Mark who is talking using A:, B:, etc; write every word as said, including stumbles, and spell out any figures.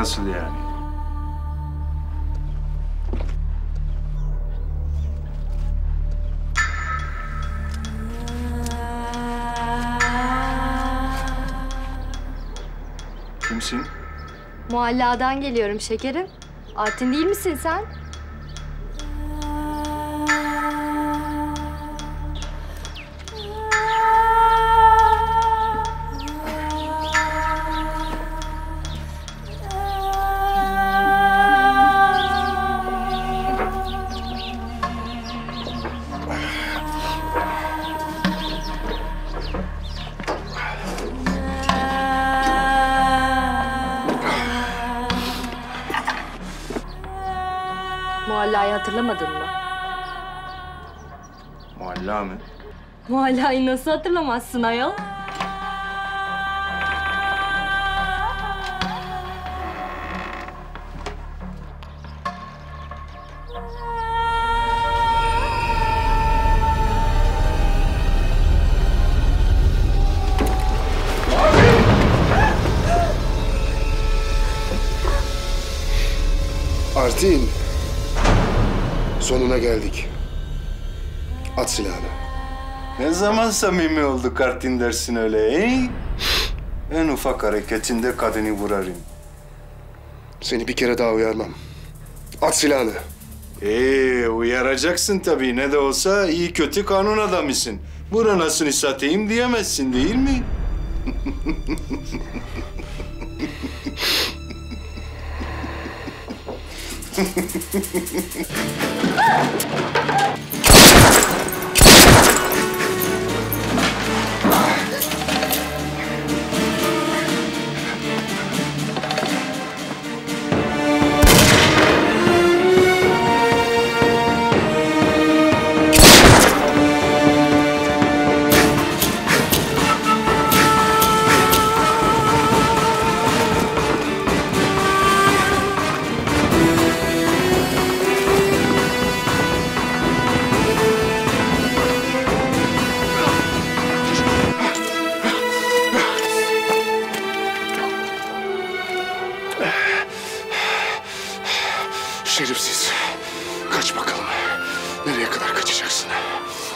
A: Nasıl yani? Kimsin?
B: Muhalladan geliyorum şekerim. Artin değil misin sen? Muhallayı hatırlamadın mı?
A: Muhalla mı?
B: Muhallayı nasıl hatırlamazsın ayol?
C: Artin, sonuna geldik. At silahını.
A: Ne zaman samimi olduk Artin dersin öyle, he? En ufak hareketinde kadını vurarım.
C: Seni bir kere daha uyarmam. At silahını.
A: Ee, uyaracaksın tabii. Ne de olsa iyi kötü kanun adamısın. Buranasını satayım diyemezsin değil mi?
C: Şerefsiz. Kaç bakalım. Nereye kadar kaçacaksın?